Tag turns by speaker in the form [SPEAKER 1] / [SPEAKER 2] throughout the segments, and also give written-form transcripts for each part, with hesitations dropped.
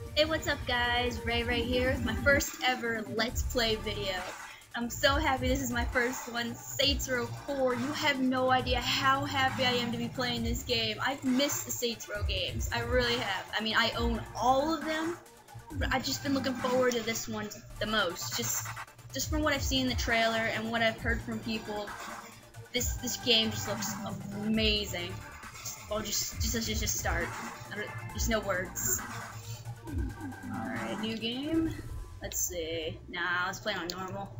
[SPEAKER 1] Hey, what's up guys? Ray here with my first ever Let's Play video. I'm so happy this is my first one, Saints Row 4. You have no idea how happy I am to be playing this game. I've missed the Saints Row games. I really have. I mean, I own all of them, but I've just been looking forward to this one the most. Just from what I've seen in the trailer and what I've heard from people, this game just looks amazing. Well, just start. Just no words. Alright, new game. Let's see. Nah, let's play on normal.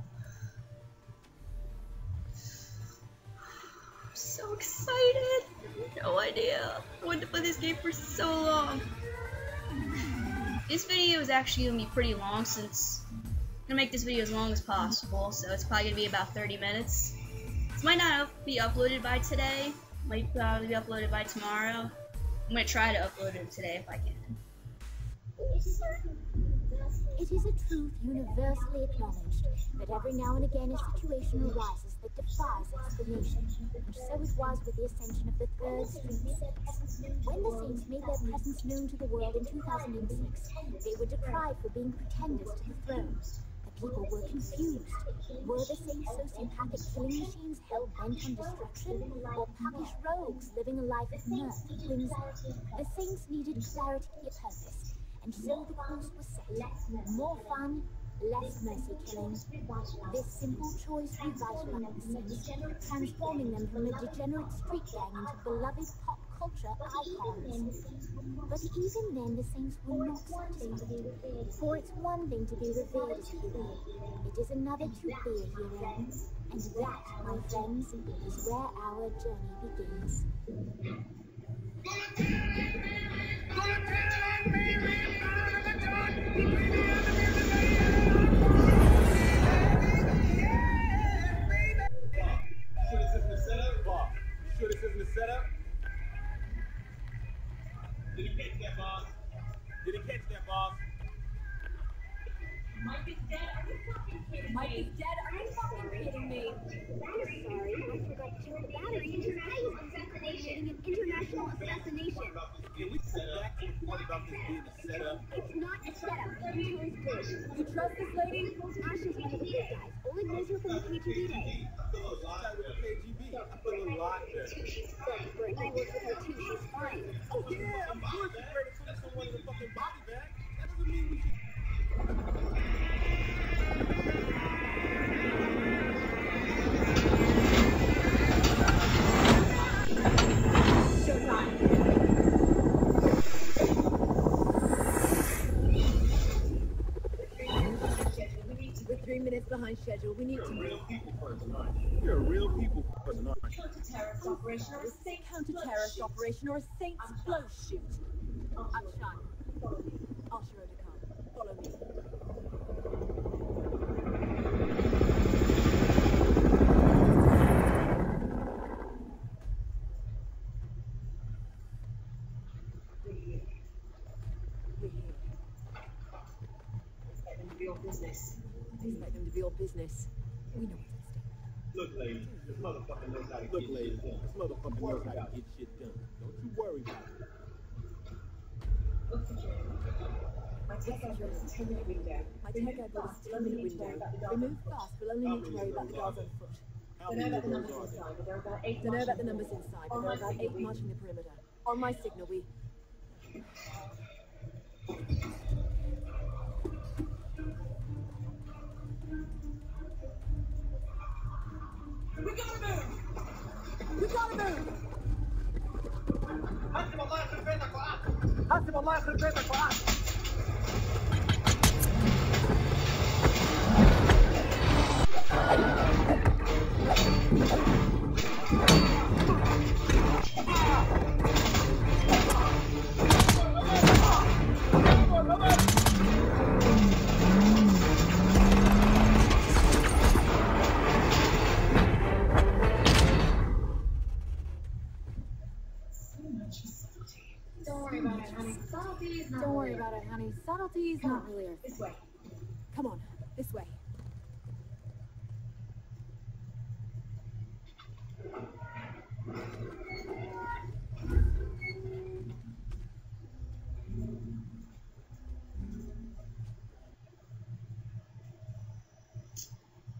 [SPEAKER 1] I'm so excited. No idea. I wanted to play this game for so long. This video is actually going to be pretty long since I'm going to make this video as long as possible. So it's probably going to be about 30 minutes. This might not be uploaded by today. Might probably be uploaded by tomorrow. I'm going to try to upload it today if I can.
[SPEAKER 2] It is a truth universally acknowledged that every now and again a situation arises that defies explanation, and so it was with the ascension of the Third Street Saints. When the Saints made their presence known to the world in 2006, they were decried for being pretenders to the throne. The people were confused. Were the Saints sociopathic killing machines hell-bent on destruction, or puppish rogues living a life of mirth and whimsy? The Saints needed clarity of purpose, and so the course was set. More fun, less mercy killing. This simple choice revitalized the Saints, transforming them from a degenerate street gang into beloved pop culture icons. But even then, the Saints were not satisfied. For it's one thing to be revered as a hero, it is another to be a hero. And that, my friends, is where our journey begins.
[SPEAKER 3] Mike is dead? Are you fucking kidding me? I'm sorry, I forgot to check the battery in his face. Coordinating an international assassination.
[SPEAKER 4] Can we sit back and report about this being a setup?
[SPEAKER 3] It's not a setup. The intel is good. You trust this lady? Ash is one of the good guys. Oleg knows her from the KGB days.
[SPEAKER 4] I feel a lot better with the KGB. I feel a lot better.
[SPEAKER 3] Look, Bert, I work with her too. She's fine.
[SPEAKER 4] Oh yeah, of course you're ready to put someone in a fucking body bag. That doesn't mean we should.
[SPEAKER 3] Behind schedule. We need to
[SPEAKER 4] Real people person, aren't you? You're a real people person, aren't you?
[SPEAKER 3] counter-terrorist operation or a Saints counter-terrorist operation or a Saints flow shoot. I'm Sean. Follow me. I'll show her to come. Follow me. We're here. Expect them to be all business. Expect them to be all business. We know what's at stake.
[SPEAKER 4] Look, lady, this motherfucker knows how to get shit done. This motherfucker knows how to get shit done. Don't you worry about it.
[SPEAKER 3] What's the job? My tech guy built a 10-minute window. Remove fast. We'll only need to worry about the guards on foot. Don't know about the numbers inside, but there are about 8 marching the perimeter. On my signal, we... We gotta move! We gotta move! حسب الله يخرب بيتك وقعت. Don't worry about it, honey. Subtlety's not really our thing. This way. Come on, this way.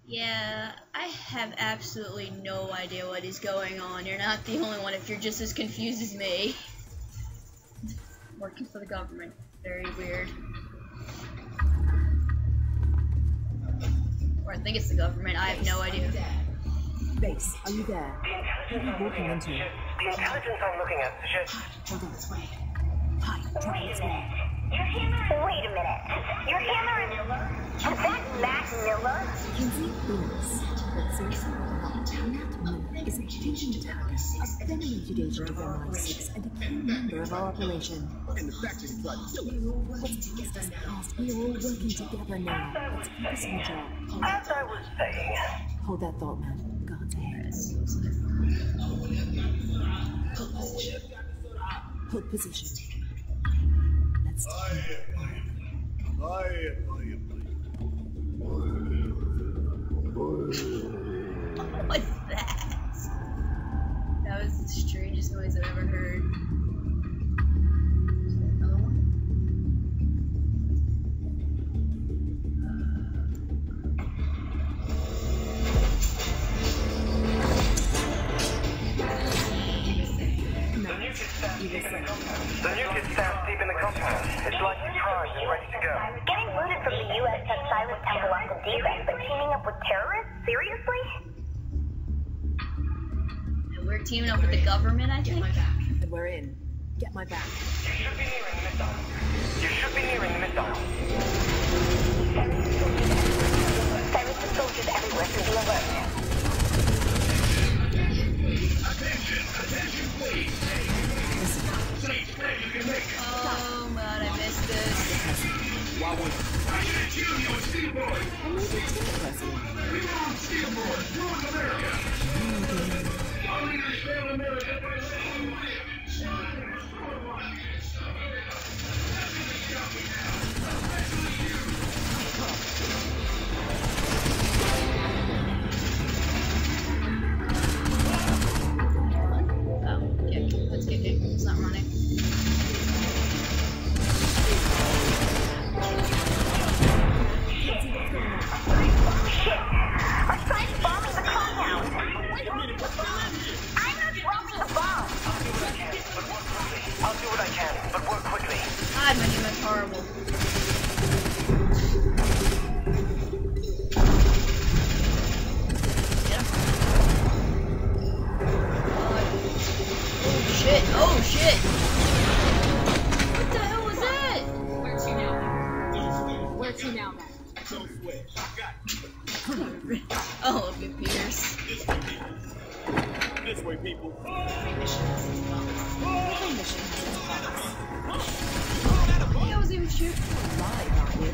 [SPEAKER 1] Yeah, I have absolutely no idea what is going on. You're not the only one if you're just as confused as me. Working for the government. Very weird. Or I think it's the government. I have no idea.
[SPEAKER 3] Base, are you there? Who are you walking into?
[SPEAKER 5] The intelligence I'm looking at suggests...
[SPEAKER 3] Hold on. Hi, try this way.
[SPEAKER 6] Your hammer? Wait a minute. Your hammer is that Matt Miller?
[SPEAKER 3] Kinsey, Venus. But seriously, Matt Miller is a hidden attacker, a venerated agent of MI6, and a key member of our operation.
[SPEAKER 4] And the fact that he tried to kill us.
[SPEAKER 3] What's past is past. We are all working together now. Let's focus on the job.
[SPEAKER 5] As I was saying...
[SPEAKER 3] Hold that thought, man. God's ahead. Hold position. Let's take it.
[SPEAKER 1] What's that? That was the strangest noise I've ever heard.
[SPEAKER 5] The nuke stands deep in the compound. It's likely primed and ready to go.
[SPEAKER 6] Getting looted from the U.S. has Silent Temple on the defense, but teaming up with terrorists? Seriously?
[SPEAKER 1] And we're teaming up with the government, I think.
[SPEAKER 3] And we're in. Get my back.
[SPEAKER 5] You should be nearing the missile. You should be nearing the missile.
[SPEAKER 6] Silence the soldiers everywhere, so be alert.
[SPEAKER 7] Attention, please.
[SPEAKER 1] Oh god, I missed this.
[SPEAKER 7] I need you, you steamboat. We want steamboat. North America. I understand America by saying
[SPEAKER 1] Let's get it. It's not running.
[SPEAKER 6] Shit! Our side's bombing the compound! Wait a minute, what's going on here? I'm not dropping the bomb!
[SPEAKER 5] I'll do what I can, but work quickly.
[SPEAKER 1] God, my name is horrible. Oh shit! What the hell was that?
[SPEAKER 3] Where to now, man?
[SPEAKER 4] Don't sweat. I got you.
[SPEAKER 1] Oh, computers.
[SPEAKER 4] This way, people.
[SPEAKER 3] Every mission has its box.
[SPEAKER 1] I was even shooting.
[SPEAKER 3] Live, aren't you?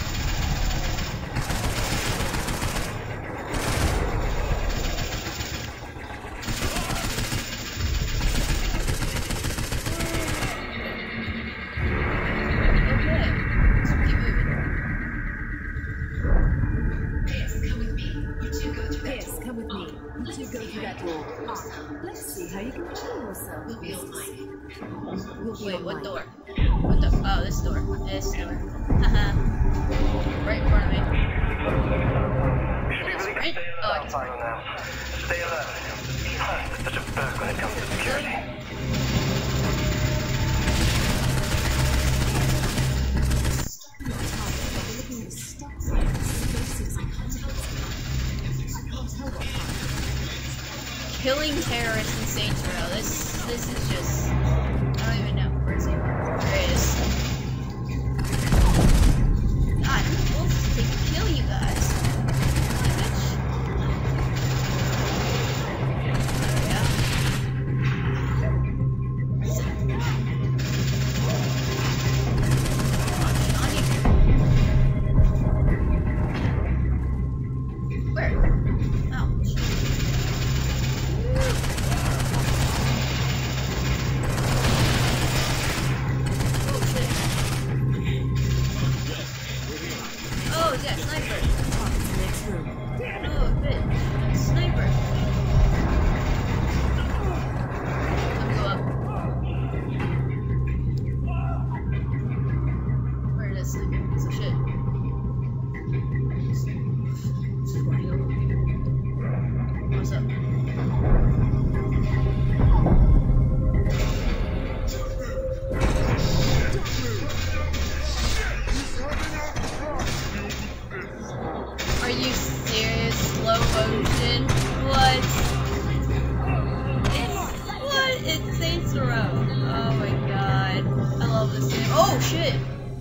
[SPEAKER 1] Wait, what door? What the? Oh, this door. This door. Haha. Right in front of me.
[SPEAKER 5] We should be really
[SPEAKER 1] Right? Oh, I can
[SPEAKER 5] by now. Stay alert. Trust is such a bug when it comes to security.
[SPEAKER 1] Killing terrorists in Saints Row. This is just. I don't even know. Where is he? There he is. God, I'm supposed to kill you guys. What's up? Are you serious? Slow motion? What? It's Saints Row. Oh my god. I love this game. Oh shit!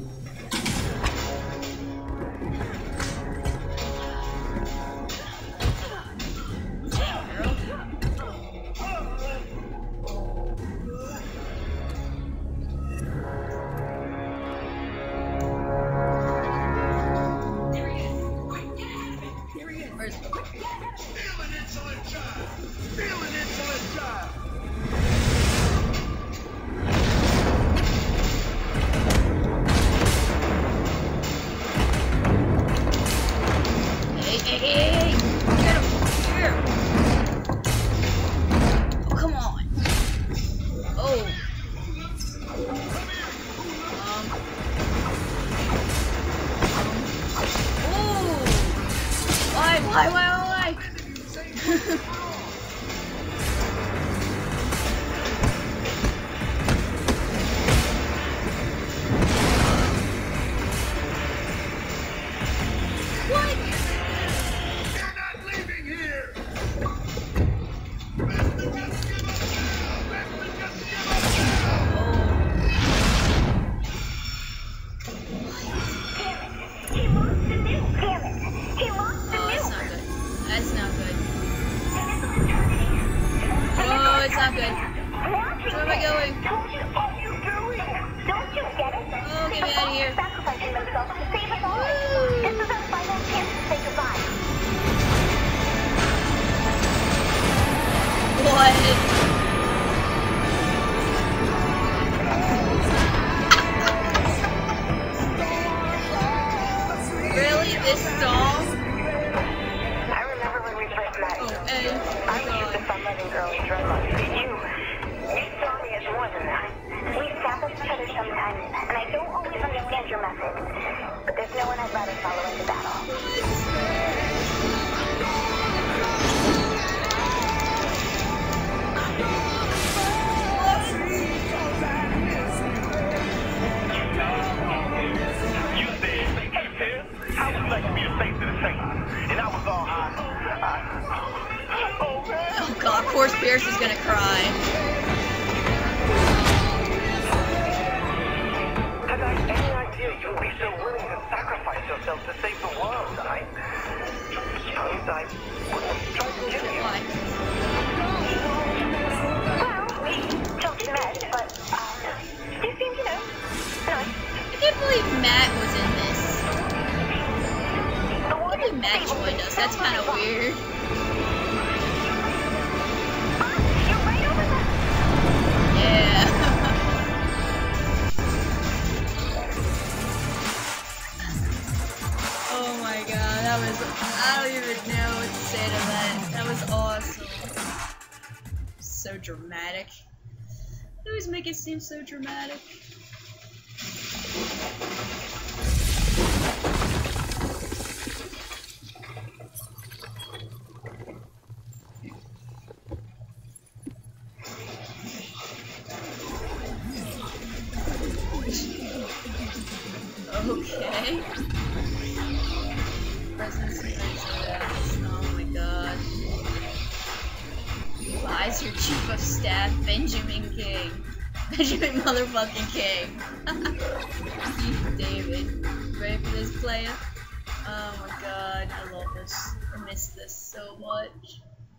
[SPEAKER 1] Why? What?
[SPEAKER 7] You're not leaving here!
[SPEAKER 1] That's not good. Oh, it's not good. Where am I going?
[SPEAKER 6] Don't you get it?
[SPEAKER 1] Oh, get me out of here.
[SPEAKER 6] Sacrificing themselves to save us all. This is our final chance to say goodbye.
[SPEAKER 1] What? Really? This song?
[SPEAKER 6] I remember when we first met.
[SPEAKER 1] Oh, and
[SPEAKER 6] I was just a fun-loving girl in drug lords. You saw me as more than that. We sample each other sometimes, and I don't always understand your method. But there's no one I'd rather follow into battle.
[SPEAKER 5] You said, hey, Ted, how would you like to be the face of the Saints? And I was all oh, man.
[SPEAKER 1] Oh god, of course Pierce is gonna cry.
[SPEAKER 5] Had I any idea you would be so willing to sacrifice yourself to save the world? I suppose I wouldn't have tried to kill you.
[SPEAKER 1] Why?
[SPEAKER 6] Well, we just met, but, you seem, nice.
[SPEAKER 1] I can't believe Matt was in this. I believe Matt joined us. That's kind of weird.
[SPEAKER 6] You're right over there.
[SPEAKER 1] Yeah. Oh my god, that was. I don't even know what to say to that. That was awesome. So dramatic. They always make it seem so dramatic. Okay. Oh my god. Why is your chief of staff Benjamin King? Benjamin motherfucking King. Keith David. Ready for this player? Oh my god, I love this. I miss this so much.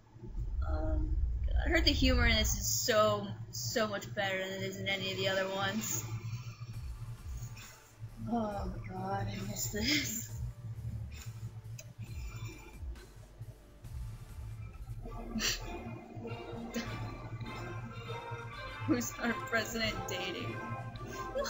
[SPEAKER 1] I heard the humor in this is so much better than it is in any of the other ones. Oh my god, I miss this. Who's our president dating? What?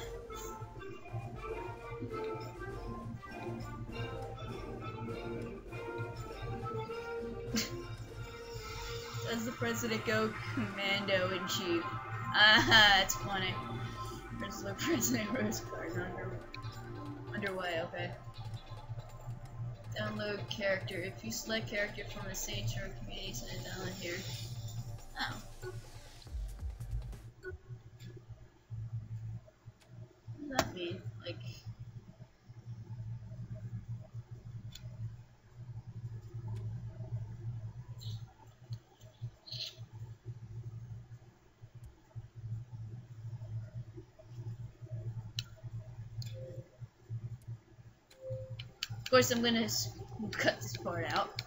[SPEAKER 1] Does the president go commando in chief? Ah, that's funny. There's the president Rose Garden underway, okay. Download character. If you select character from the Saints Row community, send it down here. Oh. What does that mean? Like, of course, I'm gonna cut this part out.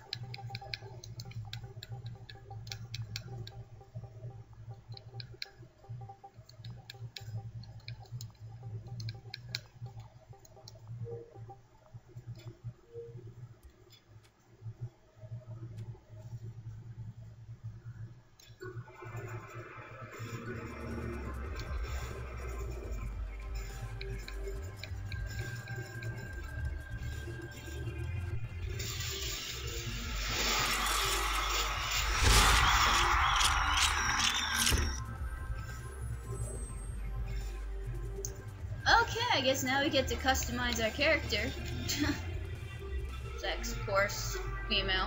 [SPEAKER 1] Okay, I guess now we get to customize our character. Sex, of course, female.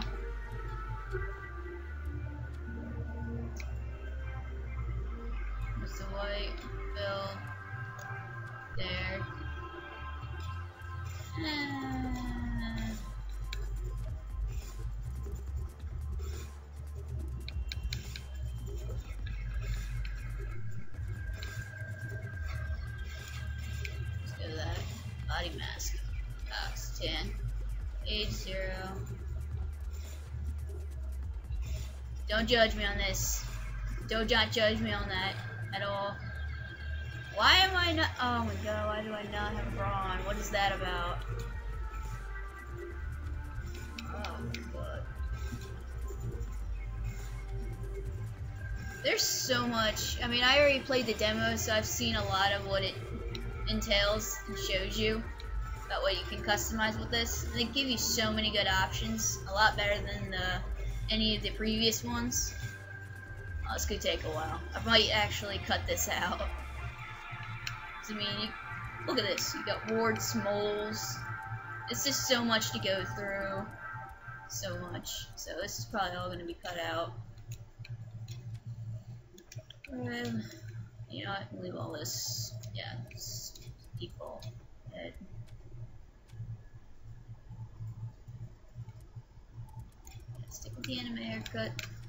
[SPEAKER 1] There's the white, Bill, there. Let's go to that. Body mask. Box 10. Age 0. Don't judge me on this. Do not judge me on that at all. Why am I not? Oh my god, why do I not have a bra on? What is that about? Oh god. There's so much. I mean, I already played the demo, so I've seen a lot of what it entails and shows you about what you can customize with this. And they give you so many good options, a lot better than any of the previous ones. Oh, this could take a while. I might actually cut this out. I mean, look at this. You got warts, moles. It's just so much to go through. So much. So this is probably all going to be cut out. You know, I can leave all this. Yeah, it's default. Head. Stick with the anime haircut.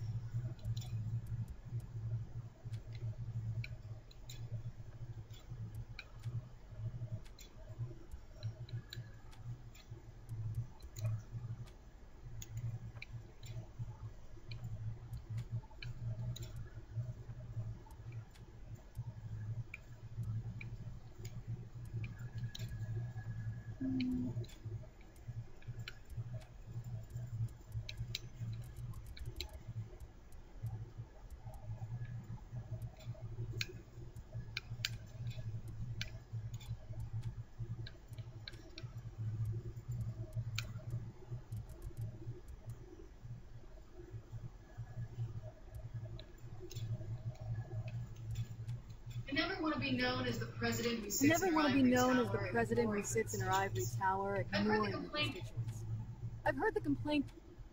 [SPEAKER 8] I never want to be known as the president who
[SPEAKER 3] I
[SPEAKER 8] sits
[SPEAKER 3] never
[SPEAKER 8] in her
[SPEAKER 3] want to be
[SPEAKER 8] ivory
[SPEAKER 3] known as
[SPEAKER 8] tower
[SPEAKER 3] the president who
[SPEAKER 8] ignoring
[SPEAKER 3] sits in her
[SPEAKER 8] her
[SPEAKER 3] ivory tower
[SPEAKER 8] I've heard the
[SPEAKER 3] ignoring her
[SPEAKER 8] complaint.
[SPEAKER 3] constituents. I've heard the complaint.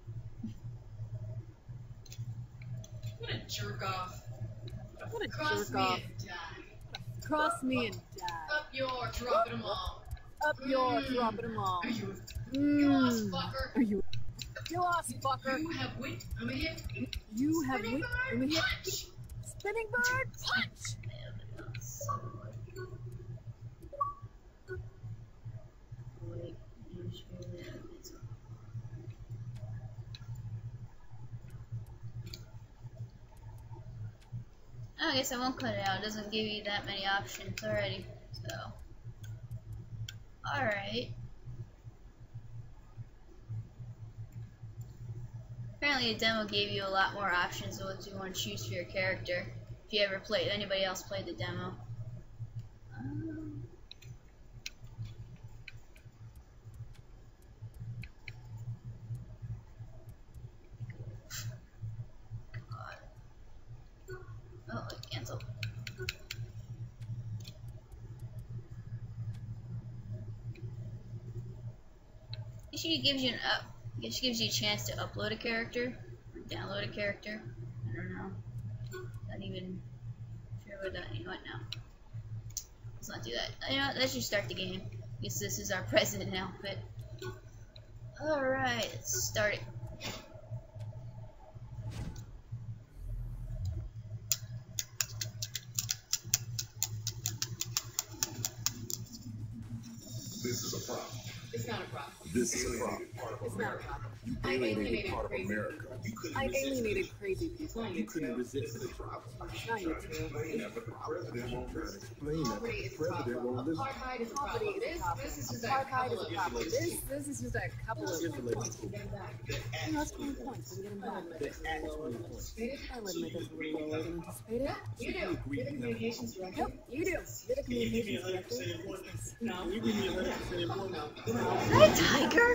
[SPEAKER 8] What a jerk off.
[SPEAKER 3] What a
[SPEAKER 8] Cross
[SPEAKER 3] jerk
[SPEAKER 8] me
[SPEAKER 3] off.
[SPEAKER 8] and die.
[SPEAKER 3] Cross me and die.
[SPEAKER 8] Up your dropping them all.
[SPEAKER 3] Up your dropping them all.
[SPEAKER 8] Are you you ass
[SPEAKER 3] Mmm.
[SPEAKER 8] fucker?
[SPEAKER 3] Are you? You ass fucker.
[SPEAKER 8] You have wit. I'm a hit.
[SPEAKER 3] You have
[SPEAKER 8] Spinning
[SPEAKER 3] wit.
[SPEAKER 8] bird,
[SPEAKER 3] I'm a hit.
[SPEAKER 8] punch.
[SPEAKER 3] Spinning bird.
[SPEAKER 8] Punch.
[SPEAKER 1] I guess I won't cut it out. It doesn't give you that many options already. So, alright. Apparently the demo gave you a lot more options of what you want to choose for your character. If you ever played, anybody else played the demo. Oh, cancel. These She gives you she gives you a chance to upload a character, or download a character. I don't know. Not even sure what that. You know what? No. Let's not do that. You know, let's just start the game. Guess this is our president outfit. Alright, let's start it.
[SPEAKER 7] This is a problem.
[SPEAKER 8] It's not a problem.
[SPEAKER 7] This is a problem.
[SPEAKER 3] It's not a problem.
[SPEAKER 7] You
[SPEAKER 8] I
[SPEAKER 7] alienated part of
[SPEAKER 8] crazy
[SPEAKER 7] America. You couldn't
[SPEAKER 3] I
[SPEAKER 7] resist
[SPEAKER 3] alienated
[SPEAKER 7] it.
[SPEAKER 3] crazy people.
[SPEAKER 7] You couldn't resist the problem.
[SPEAKER 3] Not you two.
[SPEAKER 7] Explain that, but the president won't listen. Explain that, but
[SPEAKER 8] Poverty
[SPEAKER 7] the
[SPEAKER 8] is a
[SPEAKER 7] president
[SPEAKER 8] problem.
[SPEAKER 7] won't listen.
[SPEAKER 8] Apartheid is a
[SPEAKER 3] Poverty
[SPEAKER 8] problem.
[SPEAKER 3] is a problem.
[SPEAKER 8] This is just a
[SPEAKER 3] Apartheid
[SPEAKER 8] couple
[SPEAKER 3] is a
[SPEAKER 8] of
[SPEAKER 3] problem. This is just a couple of. You know, that's 20 points. We get them done.
[SPEAKER 7] At 20 points.
[SPEAKER 3] I would admit that's a little lower than anticipated.
[SPEAKER 8] You do. You're the communications director.
[SPEAKER 3] Yep, you do. You're the communications director.
[SPEAKER 8] No.
[SPEAKER 7] You give me 100% employment.
[SPEAKER 1] Hi, Tiger!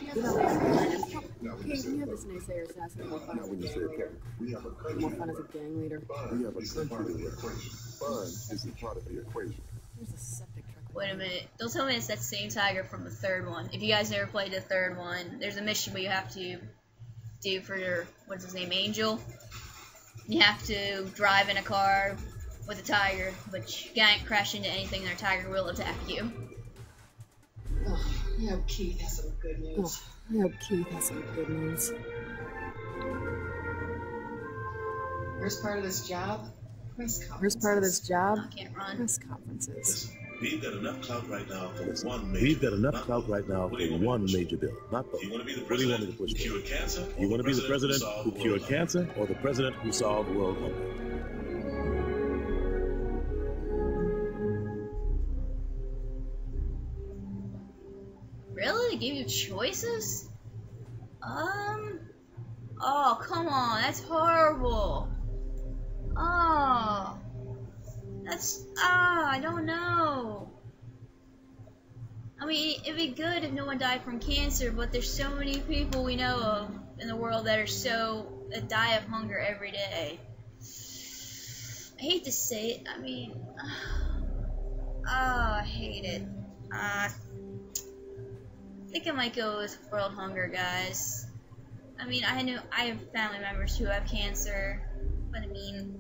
[SPEAKER 3] Okay, can you have this naysayer assassin more fun
[SPEAKER 7] Not
[SPEAKER 3] as a
[SPEAKER 7] when you say
[SPEAKER 3] gang
[SPEAKER 7] it.
[SPEAKER 3] leader?
[SPEAKER 7] We have a country.
[SPEAKER 3] More fun as a gang leader.
[SPEAKER 7] We have a country to equation. Fun is a part of the equation.
[SPEAKER 3] There's a septic truck.
[SPEAKER 1] Wait a minute. Don't tell me it's that same Tiger from the third one. If you guys never played the third one, there's a mission where you have to do for your, what's his name, Angel. You have to drive in a car with a tiger, but you can't crash into anything and our tiger will attack you.
[SPEAKER 8] Oh, I hope Keith has some good news.
[SPEAKER 3] Oh, I hope Keith has some good news.
[SPEAKER 8] Worst part of this job? Press conferences.
[SPEAKER 3] Worst part of this job?
[SPEAKER 1] I can't run.
[SPEAKER 3] Press conferences.
[SPEAKER 9] We've got enough clout right now for one major
[SPEAKER 10] We've got enough
[SPEAKER 9] not
[SPEAKER 10] clout
[SPEAKER 9] both.
[SPEAKER 10] right now
[SPEAKER 9] What
[SPEAKER 10] for
[SPEAKER 9] do you want me to
[SPEAKER 10] one
[SPEAKER 9] push?
[SPEAKER 10] major bill, not both.
[SPEAKER 9] Do you want to be the
[SPEAKER 10] What do you want
[SPEAKER 9] president
[SPEAKER 10] me to push
[SPEAKER 9] who
[SPEAKER 10] for?
[SPEAKER 9] cured cancer?
[SPEAKER 10] You
[SPEAKER 9] or
[SPEAKER 10] want to be the president
[SPEAKER 9] solved
[SPEAKER 10] who
[SPEAKER 9] world
[SPEAKER 10] cured
[SPEAKER 9] hunger?
[SPEAKER 10] cancer or the president who solved world hunger?
[SPEAKER 1] Really? They gave you choices? Oh, come on. That's horrible. Oh. I don't know. I mean, it'd be good if no one died from cancer, but there's so many people we know of in the world that die of hunger every day. I hate to say it. I mean, I hate it. I think I might go with world hunger, guys. I mean, I have family members who have cancer, but I mean,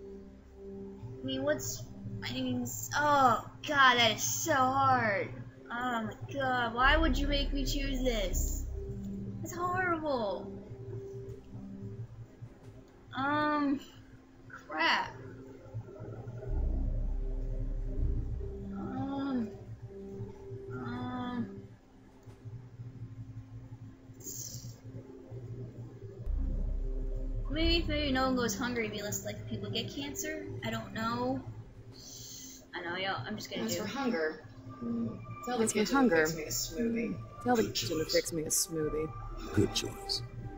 [SPEAKER 1] oh god, that is so hard. Oh my god, why would you make me choose this? It's horrible. Crap. Maybe no one goes hungry, be less likely people get cancer. I don't know. I know, yo. I'm just gonna
[SPEAKER 8] As
[SPEAKER 1] do.
[SPEAKER 8] for hunger, tell the
[SPEAKER 3] As for
[SPEAKER 8] kitchen
[SPEAKER 3] hunger.
[SPEAKER 8] to fix me a smoothie.
[SPEAKER 3] Tell the kitchen to fix me a smoothie.
[SPEAKER 10] Good choice.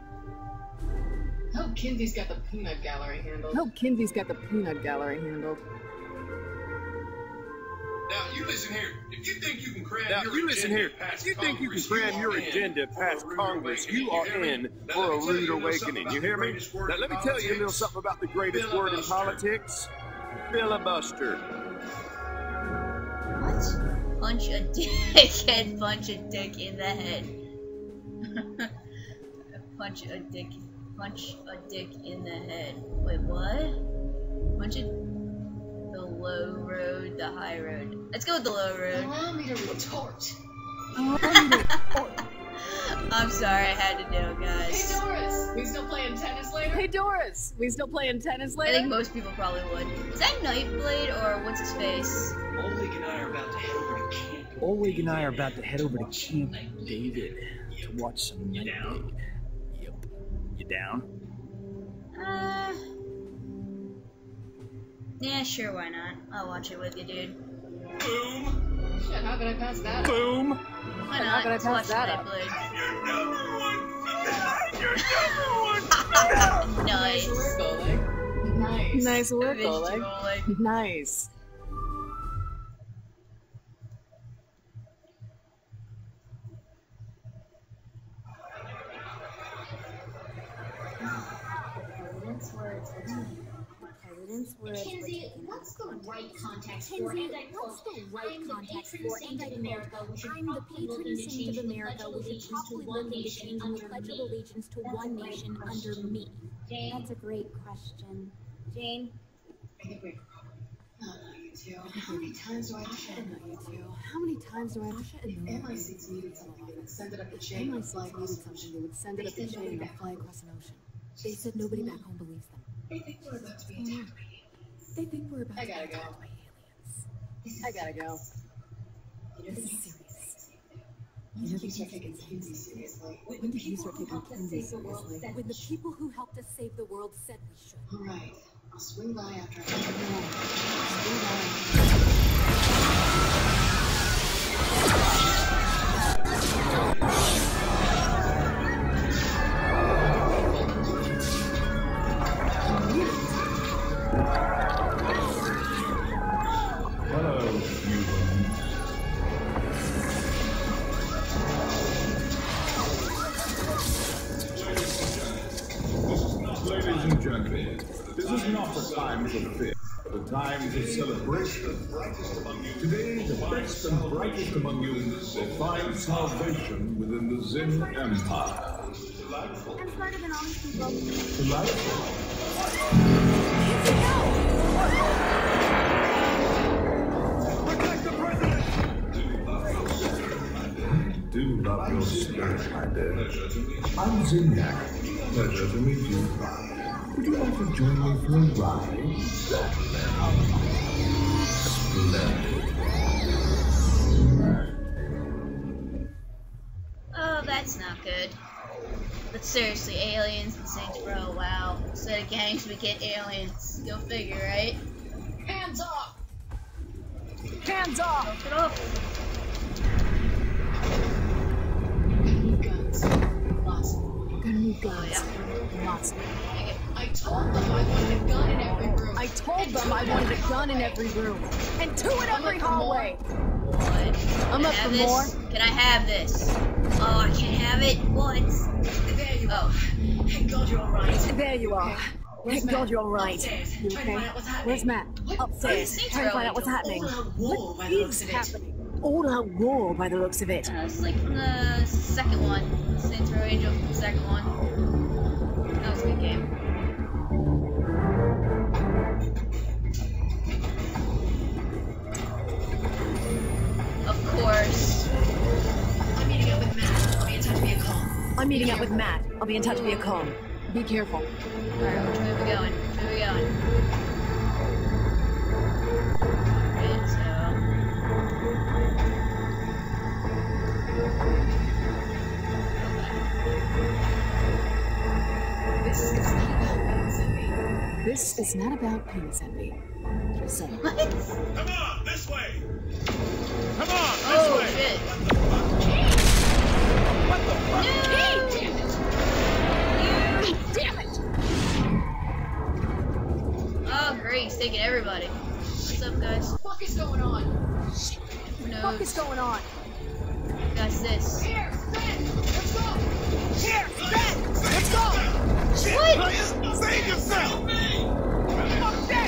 [SPEAKER 8] I hope Kinsey's got the peanut gallery handled.
[SPEAKER 3] I hope Kinsey's got the peanut gallery handled.
[SPEAKER 11] Now, you listen here. If you think you can cram
[SPEAKER 12] Now,
[SPEAKER 11] your
[SPEAKER 12] you listen
[SPEAKER 11] agenda
[SPEAKER 12] here.
[SPEAKER 11] past
[SPEAKER 12] If you think you can
[SPEAKER 11] Congress,
[SPEAKER 12] cram your
[SPEAKER 11] are in
[SPEAKER 12] agenda
[SPEAKER 11] for a
[SPEAKER 12] past
[SPEAKER 11] rude
[SPEAKER 12] Congress,
[SPEAKER 11] awakening.
[SPEAKER 12] you are
[SPEAKER 11] hear me?
[SPEAKER 12] in
[SPEAKER 11] Now,
[SPEAKER 12] for
[SPEAKER 11] let
[SPEAKER 12] a
[SPEAKER 11] me tell
[SPEAKER 12] rude
[SPEAKER 11] you a little something
[SPEAKER 12] awakening.
[SPEAKER 11] about
[SPEAKER 12] You
[SPEAKER 11] the
[SPEAKER 12] hear me?
[SPEAKER 11] greatest word
[SPEAKER 12] Now,
[SPEAKER 11] in
[SPEAKER 12] let me tell you a little
[SPEAKER 11] politics.
[SPEAKER 12] something about the greatest word in
[SPEAKER 11] Filibuster.
[SPEAKER 12] politics. Filibuster.
[SPEAKER 1] What? Punch a dick and punch a dick in the head. Punch a dick in the head. Wait, what? Punch it. The low road, the high road. Let's go with the low road.
[SPEAKER 8] Allow me to retort.
[SPEAKER 1] I'm sorry, I had to do it,
[SPEAKER 8] Hey
[SPEAKER 1] guys.
[SPEAKER 8] Doris, we still playing tennis later?
[SPEAKER 3] Hey Doris, we still playing tennis
[SPEAKER 1] I
[SPEAKER 3] later?
[SPEAKER 1] think most people probably would. Is that Nightblade or what's his face?
[SPEAKER 11] Oleg and I are about to head over to camp.
[SPEAKER 13] Oleg and I are about to head over to Camp David to watch some Nightblade. Yep. You down?
[SPEAKER 1] Yeah, sure, why not? I'll watch it with you, dude.
[SPEAKER 11] Boom!
[SPEAKER 8] Shit, how could I pass that up?
[SPEAKER 12] Boom.
[SPEAKER 1] Why
[SPEAKER 3] How
[SPEAKER 1] not?
[SPEAKER 3] could I
[SPEAKER 1] Let's
[SPEAKER 3] pass
[SPEAKER 1] watch
[SPEAKER 3] that up?
[SPEAKER 1] Nightblade.
[SPEAKER 11] You're number one! You're number one!
[SPEAKER 8] Nice
[SPEAKER 1] Nice.
[SPEAKER 8] work, Oleg. Nice.
[SPEAKER 3] Nice work,
[SPEAKER 1] Missed you,
[SPEAKER 3] Oleg.
[SPEAKER 1] Oleg.
[SPEAKER 3] Nice.
[SPEAKER 2] Since we're
[SPEAKER 14] Kinsey, what's the right context for?
[SPEAKER 2] Kinsey,
[SPEAKER 14] And I
[SPEAKER 2] what's
[SPEAKER 14] quote,
[SPEAKER 2] the right
[SPEAKER 14] I'm the
[SPEAKER 2] context
[SPEAKER 14] patron
[SPEAKER 2] for?
[SPEAKER 14] saint
[SPEAKER 2] And I
[SPEAKER 14] of America. We should
[SPEAKER 2] I'm the
[SPEAKER 14] probably look
[SPEAKER 2] patron
[SPEAKER 14] into
[SPEAKER 2] saint of
[SPEAKER 14] changing the
[SPEAKER 2] America.
[SPEAKER 14] pledge of
[SPEAKER 2] We should
[SPEAKER 14] allegiance to
[SPEAKER 2] probably
[SPEAKER 14] one
[SPEAKER 2] look into
[SPEAKER 14] nation
[SPEAKER 2] changing the
[SPEAKER 14] under
[SPEAKER 2] Pledge of
[SPEAKER 14] me.
[SPEAKER 2] Allegiance to
[SPEAKER 14] That's
[SPEAKER 2] one
[SPEAKER 14] a great
[SPEAKER 2] nation under
[SPEAKER 14] question.
[SPEAKER 2] me.
[SPEAKER 14] Jane?
[SPEAKER 2] That's a great question. Jane?
[SPEAKER 8] I think we've not you two. How many times do I have to shut
[SPEAKER 3] Not you two. How many times do I have to shut in the
[SPEAKER 8] MI6 needed something, they would send it up the chain and fly
[SPEAKER 3] MI6
[SPEAKER 8] across
[SPEAKER 3] needed
[SPEAKER 8] the
[SPEAKER 3] something,
[SPEAKER 8] ocean.
[SPEAKER 3] they would send it up the chain and fly across an ocean. They said nobody back home believes them.
[SPEAKER 8] They think we're about to be attacked by aliens.
[SPEAKER 3] They think we're about
[SPEAKER 8] I
[SPEAKER 3] to be
[SPEAKER 8] gotta go.
[SPEAKER 3] attacked by aliens. I gotta go. This is serious.
[SPEAKER 8] When did you start taking Kinsey seriously?
[SPEAKER 3] When did you start taking Kinsey seriously? When the people who helped us save the world said we should.
[SPEAKER 8] Alright, I'll swing by after I
[SPEAKER 15] Hello, humans. Ladies and gentlemen, this is not the time for fear, but the time for celebration. Today, the best and brightest among you will find salvation within the Zin Empire.
[SPEAKER 2] I'm smarter than all these people.
[SPEAKER 15] Delightful. Do love your spirit, my dear. I'm Zinyak. Pleasure to meet you. Would you like to join me for a ride? Splendid.
[SPEAKER 1] Oh, that's not good. But seriously, aliens and Saints Row, wow. Instead of gangs, we get aliens. Go figure, right?
[SPEAKER 8] Hands off!
[SPEAKER 3] Hands off!
[SPEAKER 1] Get off!
[SPEAKER 8] Guns. Lots of them.
[SPEAKER 3] Gonna need guns.
[SPEAKER 1] Oh, yeah.
[SPEAKER 3] Lots of them.
[SPEAKER 8] I told them I wanted a gun in every room.
[SPEAKER 3] I told them I wanted a gun in every room. And two in every hallway.
[SPEAKER 1] What?
[SPEAKER 3] I'm up for more.
[SPEAKER 1] Can I have this? Oh, I can't have it? What?
[SPEAKER 8] There you are. Thank God you're alright.
[SPEAKER 3] There you are. Thank God you're alright.
[SPEAKER 8] Upstairs.
[SPEAKER 3] You
[SPEAKER 8] Trying to
[SPEAKER 3] okay?
[SPEAKER 8] find out what's happening.
[SPEAKER 3] Where's Matt? Upstairs.
[SPEAKER 1] Saints
[SPEAKER 3] Trying to
[SPEAKER 1] Row
[SPEAKER 3] find out what's happening.
[SPEAKER 8] All-out war by the looks of it.
[SPEAKER 3] Happening? All out war by the looks of it.
[SPEAKER 1] It's like from the second one. Saints Row Angel from the second one. That was a good game. Of course.
[SPEAKER 8] I'm meeting up with Matt. I'll be in touch via call.
[SPEAKER 3] I'm meeting up with Matt. I'll be in touch via call. Be careful.
[SPEAKER 1] Alright, which way are we going? Which way are we going? Right,
[SPEAKER 3] This is not about penis envy. Just saying.
[SPEAKER 1] What?
[SPEAKER 9] Come on, this way! Come on, this
[SPEAKER 1] Oh,
[SPEAKER 9] way!
[SPEAKER 1] shit.
[SPEAKER 9] What the fuck?
[SPEAKER 3] Damn it!
[SPEAKER 1] Oh, great. He's taking everybody. What's up, guys?
[SPEAKER 8] What the fuck is going on?
[SPEAKER 1] Who knows?
[SPEAKER 3] What the fuck is going on?
[SPEAKER 1] That's this.
[SPEAKER 8] Here, Ben! Let's go!
[SPEAKER 3] Here, Ben! Let's go!
[SPEAKER 1] What?
[SPEAKER 9] Save yourself!
[SPEAKER 3] Fuck that!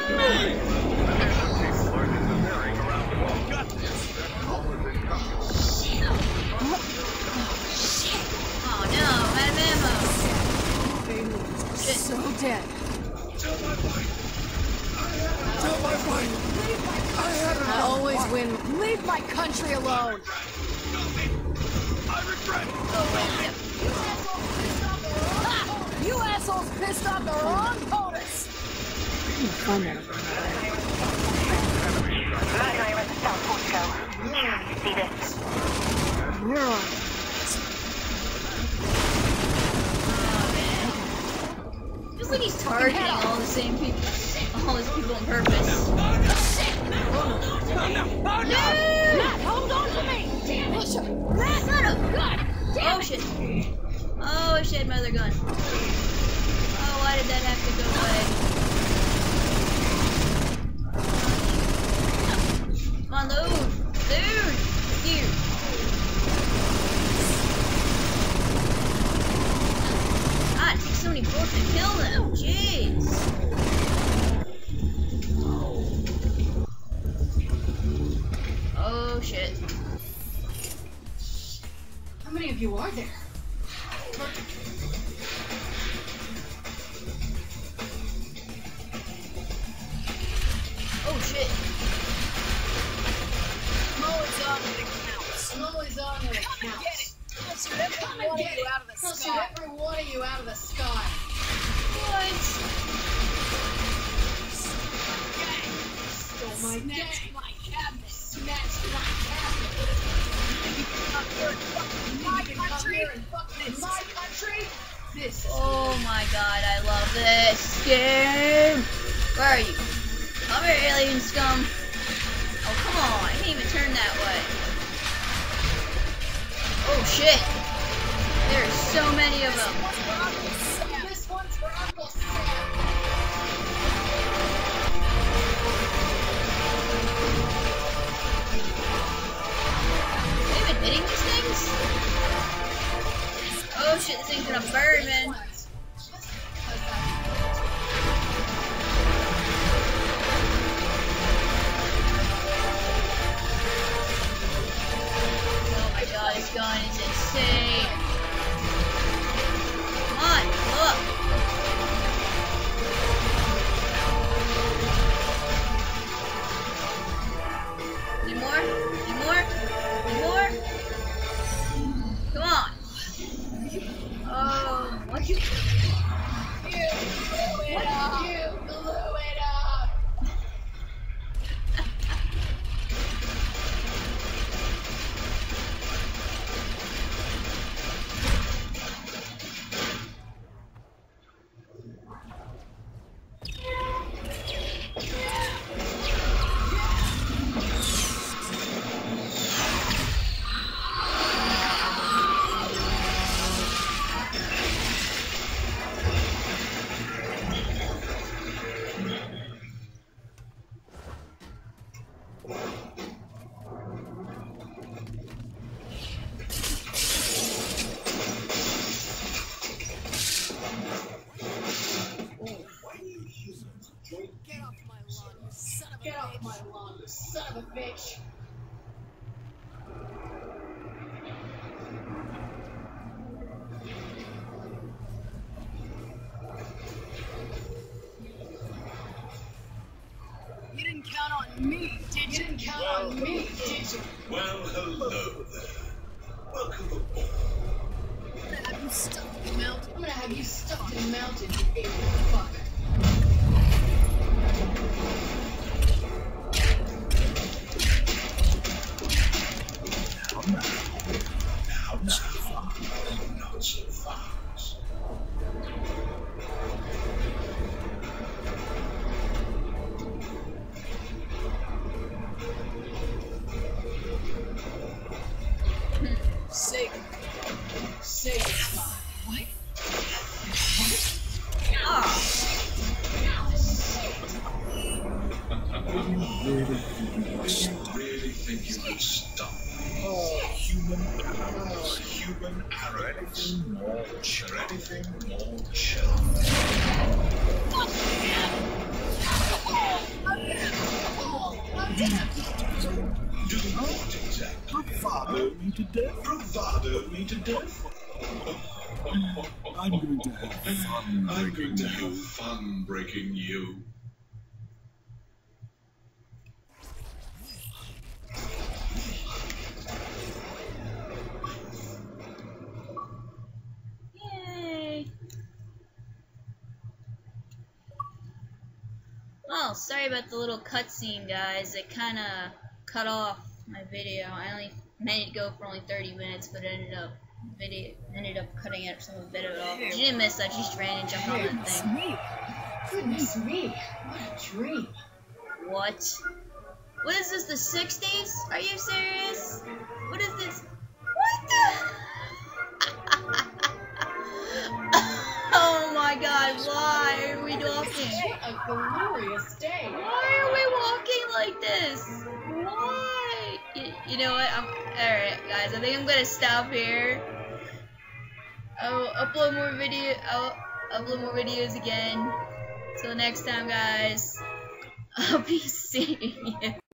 [SPEAKER 1] Oh no, I'm out of ammo. Shit.
[SPEAKER 3] So dead.
[SPEAKER 9] Tell my wife! I had her!
[SPEAKER 3] I always win. Leave my country alone.
[SPEAKER 9] I regret it!
[SPEAKER 1] Oh, wait, yep.
[SPEAKER 3] You assholes pissed off the wrong POTUS!
[SPEAKER 6] Matt and I are at the South Portico. See this?
[SPEAKER 3] We're on.
[SPEAKER 1] Feels like he's targeting all the same people, all his people on purpose.
[SPEAKER 3] Matt, hold on to me! Matt,
[SPEAKER 1] Son of God! Oh shit! Oh shit, my other gun. Oh, why did that have to go away? Come on, load! Dude! Here! God, it takes so many bullets to kill them! Jeez!
[SPEAKER 8] think you are there?
[SPEAKER 1] Oh shit.
[SPEAKER 3] I'm always on when it counts.
[SPEAKER 8] I'm always on when it
[SPEAKER 3] Come and
[SPEAKER 8] counts.
[SPEAKER 3] get it. I'll shoot every
[SPEAKER 8] Come
[SPEAKER 3] one
[SPEAKER 8] and
[SPEAKER 3] of
[SPEAKER 8] get
[SPEAKER 3] you
[SPEAKER 8] it.
[SPEAKER 3] out of the
[SPEAKER 8] I'll shoot
[SPEAKER 3] sky.
[SPEAKER 8] every one of you out of the sky.
[SPEAKER 1] What?
[SPEAKER 8] Stole my
[SPEAKER 3] Snatch
[SPEAKER 8] gang.
[SPEAKER 3] my cabinet.
[SPEAKER 8] Snatched my cabinet.
[SPEAKER 3] You can come here and fuck with my
[SPEAKER 8] You can come
[SPEAKER 3] country.
[SPEAKER 8] here and fuck with my country. This is
[SPEAKER 1] Oh my god, I love this game. Where are you? Come here, alien scum. Oh, come on. I can't even turn that way. Oh shit. There's so many of them.
[SPEAKER 8] This one's for Uncle Sam.
[SPEAKER 1] Have you been hitting these things? Oh shit, this thing's gonna burn, man. Oh my god, this gun is insane. Come on, look. Any more? Any more? Any more? Come on. Oh, what you?
[SPEAKER 8] You blew it up. You blew it up.
[SPEAKER 3] Get off my lawn, you son of a
[SPEAKER 8] Get off
[SPEAKER 3] bitch.
[SPEAKER 8] my lawn, you son of a bitch.
[SPEAKER 3] You didn't count on me, did
[SPEAKER 8] You
[SPEAKER 3] you?
[SPEAKER 8] didn't count on me, did you?
[SPEAKER 9] Well, hello there. Welcome aboard.
[SPEAKER 3] I'm gonna have you stuck in the mountain.
[SPEAKER 8] I'm gonna have you stuck in the mountain, you alien fuck.
[SPEAKER 9] Not so fast. Not so fast.
[SPEAKER 3] Say
[SPEAKER 8] Say goodbye.
[SPEAKER 3] what?
[SPEAKER 9] Really think you could stop me? Oh, human arrows. Human arrows. Anything more chill. Do what exactly?
[SPEAKER 10] Bravado me to death.
[SPEAKER 9] Bravado me to death.
[SPEAKER 10] I'm going to have fun.
[SPEAKER 9] I'm going to have fun breaking you.
[SPEAKER 1] Yay. Oh, sorry about the little cutscene, guys. It kind of cut off my video. I only made it go for only 30 minutes, but it ended up cutting out some of it off. You didn't miss that. You just ran and jumped on that thing.
[SPEAKER 8] Goodness me, what a dream.
[SPEAKER 1] What? What is this? The 60s? Are you serious? What is this? What the? Oh my God! Why are we walking?
[SPEAKER 8] What a glorious day.
[SPEAKER 1] Why are we walking like this? Why? You know what? Alright, guys. I think I'm gonna stop here. I'll upload more videos again. Till next time, guys. I'll be seeing you.